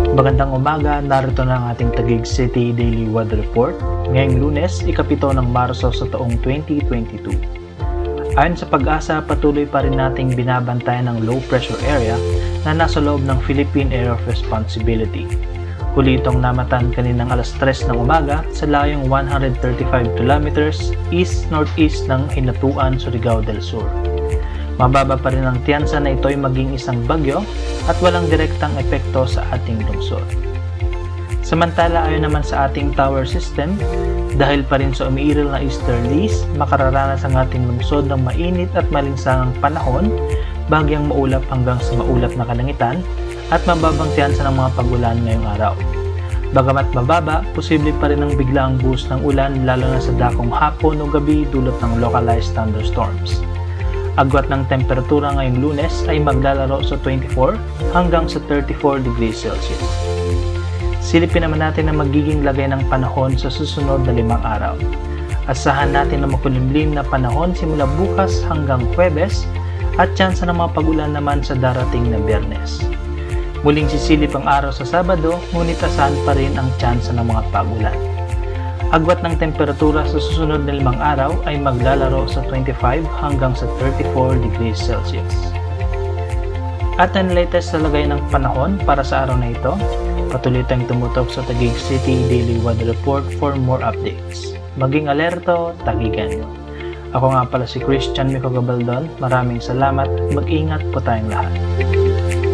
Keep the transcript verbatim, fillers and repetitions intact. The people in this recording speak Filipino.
Magandang umaga, narito na ang ating Taguig City Daily Weather Report ngayong Lunes, ikapito ng Marso sa taong twenty twenty-two. Ayon sa Pag-asa, patuloy pa rin nating binabantayan ng low pressure area na nasa loob ng Philippine Area of Responsibility. Huli itong namatan kaninang alas tres ng umaga sa layong one hundred thirty-five kilometers east-northeast ng Hinatuan, Surigao del Sur. Mababa pa rin ang tiyansa na ito'y maging isang bagyo at walang direktang epekto sa ating lungsod. Samantala, ayon naman sa ating tower system, dahil pa rin sa umiiral na easterlies, makararanas ang ating lungsod ng mainit at malinsangang panahon, bagyang maulap hanggang sa maulap na kalangitan, at mababang tiyansa ng mga pagulan ngayong araw. Bagamat mababa, posible pa rin ang biglaang boost ng ulan lalo na sa dakong hapon o gabi dulot ng localized thunderstorms. Agwat ng temperatura ngayong Lunes ay maglalaro sa twenty-four hanggang sa thirty-four degrees Celsius. Silipin naman natin ang magiging lagay ng panahon sa susunod na limang araw. Asahan natin na makulimlim na panahon simula bukas hanggang Huwebes at tsansa ng mga pagulan naman sa darating na Biyernes. Muling sisilip ang araw sa Sabado, ngunit asahan pa rin ang tsansa ng mga pagulan. Agwat ng temperatura sa susunod na limang araw ay maglalaro sa twenty-five hanggang sa thirty-four degrees Celsius. At ang latest na lagay ng panahon para sa araw na ito, patuloy tayong tumutok sa Taguig City Daily Weather Report for more updates. Maging alerto, tagigan nyo. Ako nga pala si Christian Mico Gabaldon. Maraming salamat. Mag-ingat po tayong lahat.